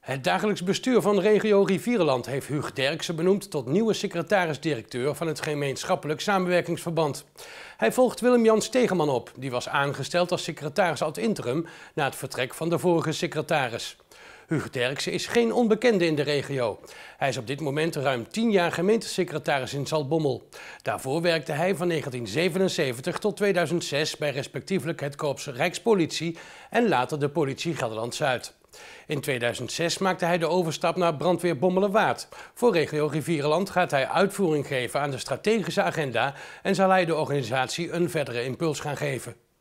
Het dagelijks bestuur van regio Rivierenland heeft Huug Derksen benoemd tot nieuwe secretaris-directeur van het gemeenschappelijk samenwerkingsverband. Hij volgt Willem-Jan Stegeman op, die was aangesteld als secretaris ad interim na het vertrek van de vorige secretaris. Huug Derksen is geen onbekende in de regio. Hij is op dit moment ruim 10 jaar gemeentesecretaris in Zaltbommel. Daarvoor werkte hij van 1977 tot 2006 bij respectievelijk het Korps Rijkspolitie en later de Politie Gelderland-Zuid. In 2006 maakte hij de overstap naar brandweer Bommelerwaard. Voor regio Rivierenland gaat hij uitvoering geven aan de strategische agenda en zal hij de organisatie een verdere impuls gaan geven.